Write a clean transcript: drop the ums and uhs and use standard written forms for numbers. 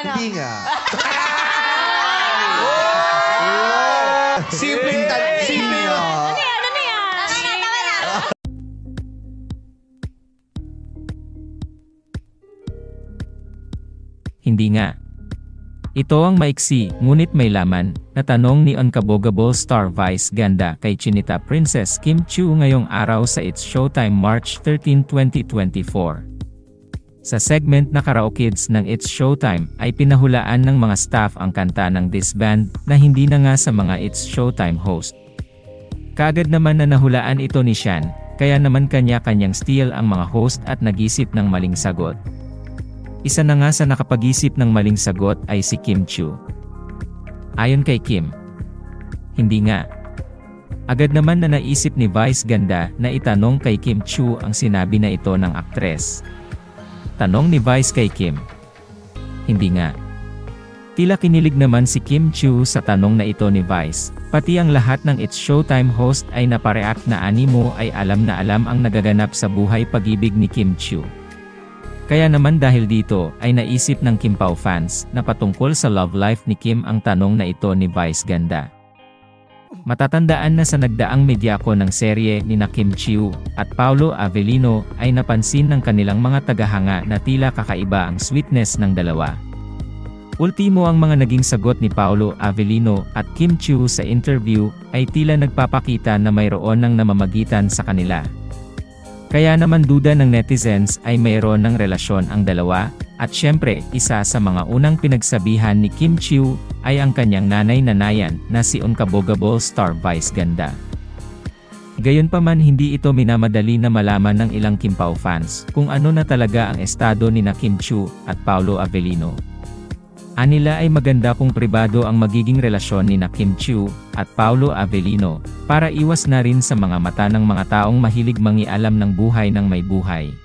Ano? Hindi nga. Simpleng Hindi nga. Ano yan? Ano yan? Tama na. Hindi nga. Ito ang maiksi, ngunit may laman, na tanong ni Unkabogable Star Vice Ganda kay Chinita Princess Kim Chiu ngayong araw sa It's Showtime March 13, 2024. Sa segment na Karaokids ng It's Showtime, ay pinahulaan ng mga staff ang kanta ng disband na hindi na nga sa mga It's Showtime host. Kaagad naman na nahulaan ito ni Shan, kaya naman kanya-kanyang steal ang mga host at nag-isip ng maling sagot. Isa na nga sa nakapag-isip ng maling sagot ay si Kim Chiu. Ayon kay Kim, hindi nga. Agad naman na naisip ni Vice Ganda na itanong kay Kim Chiu ang sinabi na ito ng aktres. Tanong ni Vice kay Kim, hindi nga. Tila kinilig naman si Kim Chiu sa tanong na ito ni Vice, pati ang lahat ng It's Showtime host ay napareact na animo ay alam na alam ang nagaganap sa buhay pag-ibig ni Kim Chiu. Kaya naman dahil dito ay naisip ng Kim Pao fans na patungkol sa love life ni Kim ang tanong na ito ni Vice Ganda. Matatandaan na sa nagdaang medyako ng serye ni na Kim Chiu at Paolo Avellino ay napansin ng kanilang mga tagahanga na tila kakaiba ang sweetness ng dalawa. Ultimo ang mga naging sagot ni Paolo Avellino at Kim Chiu sa interview ay tila nagpapakita na mayroon ng namamagitan sa kanila. Kaya naman duda ng netizens ay mayroon ng relasyon ang dalawa, at syempre, isa sa mga unang pinagsabihan ni Kim Chiu ay ang kanyang nanay na Nayan na si Unkabogable Star Vice Ganda. Gayunpaman hindi ito minamadali na malaman ng ilang Kim Pao fans kung ano na talaga ang estado ni na Kim Chiu at Paolo Avellino. Anila ay maganda kung pribado ang magiging relasyon ni na Kim Chiu at Paolo Avellino para iwas na rin sa mga mata ng mga taong mahilig mangialam ng buhay ng may buhay.